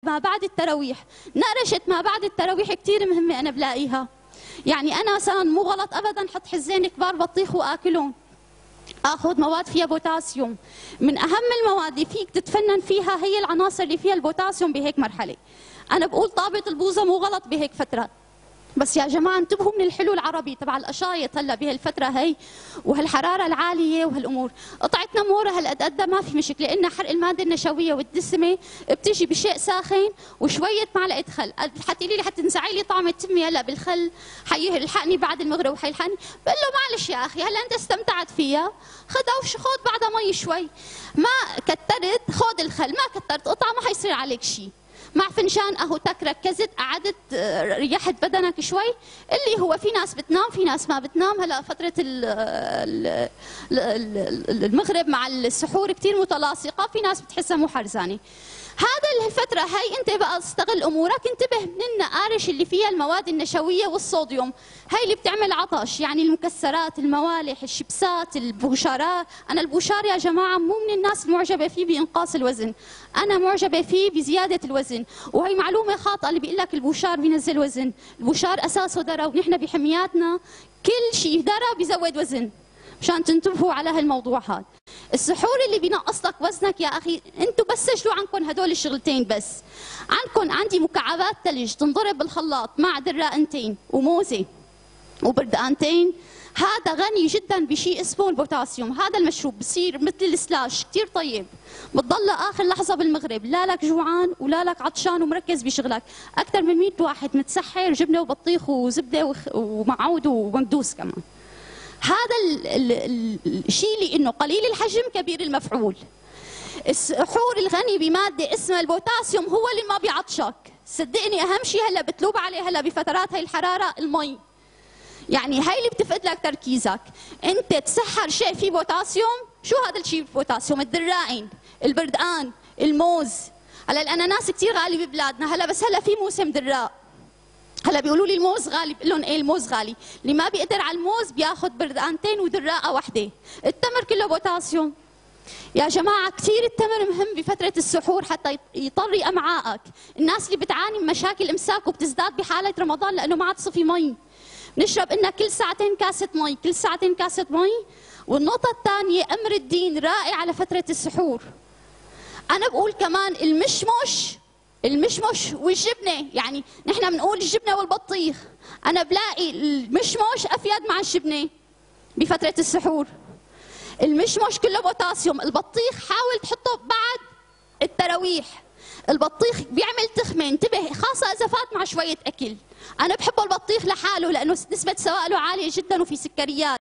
ما بعد التراويح، نقرشة ما بعد التراويح كثير مهمة أنا بلاقيها. يعني أنا مثلا مو غلط أبدا حط حزين كبار بطيخ وآكلهم. آخذ مواد فيها بوتاسيوم، من أهم المواد اللي فيك تتفنن فيها هي العناصر اللي فيها البوتاسيوم بهيك مرحلة. أنا بقول طابة البوظة مو غلط بهيك فترة، بس يا جماعة انتبهوا من الحلو العربي تبع القشايط هلا بهالفترة هي وهالحرارة العالية وهالأمور، قطعة نمورة هالقد ما في مشكلة، لأن حرق المادة النشوية والدسمة بتيجي بشيء ساخن وشوية معلقة خل، حتقولي لي حتنزعي لي طعم التمي هلا بالخل، حيلحقني بعد المغرب وحيلحقني، بقول له معلش يا أخي هلا أنت استمتعت فيها، خذها خذ بعدها مي شوي، ما كترت خذ الخل، ما كترت قطعة ما حيصير عليك شيء. مع فنجان قهوتك ركزت قعدت ريحت بدنك شوي، اللي هو في ناس بتنام في ناس ما بتنام، هلا فترة المغرب مع السحور كثير متلاصقة، في ناس بتحسها مو حرزانة. هذا الفترة هي انت بقى استغل امورك، انتبه من النقارش اللي فيها المواد النشوية والصوديوم، هي اللي بتعمل عطش، يعني المكسرات، الموالح، الشيبسات، البوشارات، انا البوشار يا جماعة مو من الناس المعجبة فيه بإنقاص الوزن، انا معجبة فيه بزيادة الوزن، وهي معلومة خاطئة اللي بيقول لك البوشار بينزل وزن، البوشار اساسه درا، ونحن بحمياتنا كل شيء درا بيزود وزن، مشان تنتبهوا على هالموضوع هذا. السحور اللي بينقص لك وزنك يا اخي، انتم بس سجلوا عنكم هدول الشغلتين بس. عندي مكعبات ثلج تنضرب بالخلاط مع درائنتين وموزه وبردقانتين، هذا غني جدا بشيء اسمه البوتاسيوم، هذا المشروب بصير مثل السلاش كثير طيب، بتضل اخر لحظه بالمغرب لا لك جوعان ولا لك عطشان ومركز بشغلك، اكثر من 100 واحد متسحر جبنه وبطيخ وزبده ومعود ومكدوس كمان. هذا الشيء لانه قليل الحجم كبير المفعول. السحور الغني بماده اسمها البوتاسيوم هو اللي ما بيعطشك، صدقني اهم شيء هلا بتلوب عليه هلا بفترات هي الحراره المي. يعني هي اللي بتفقد لك تركيزك، انت تسحر شيء فيه بوتاسيوم، شو هذا الشيء البوتاسيوم؟ الدرائن، البردقان، الموز، هلا الاناناس كثير غالي ببلادنا، هلا بس هلا في موسم دراء. هلا بيقولوا لي الموز غالي، بقول لهم ايه الموز غالي، اللي ما بيقدر على الموز بياخذ بردقانتين ودراءه وحده، التمر كله بوتاسيوم. يا جماعه كثير التمر مهم بفتره السحور حتى يطري امعائك، الناس اللي بتعاني من مشاكل امساك وبتزداد بحاله رمضان لانه ما عاد صفي مي، نشرب لنا كل ساعتين كاسه مي، كل ساعتين كاسه مي. والنقطه الثانيه امر الدين رائع لفتره السحور. انا بقول كمان المشمش والجبنه، يعني نحن بنقول الجبنه والبطيخ، انا بلاقي المشمش افيد مع الجبنه بفتره السحور. المشمش كله بوتاسيوم، البطيخ حاول تحطه بعد التراويح، البطيخ بيعمل تخمه، انتبه خاصه اذا فات مع شويه اكل. انا بحب البطيخ لحاله لانه نسبه سوائله عاليه جدا وفي سكريات.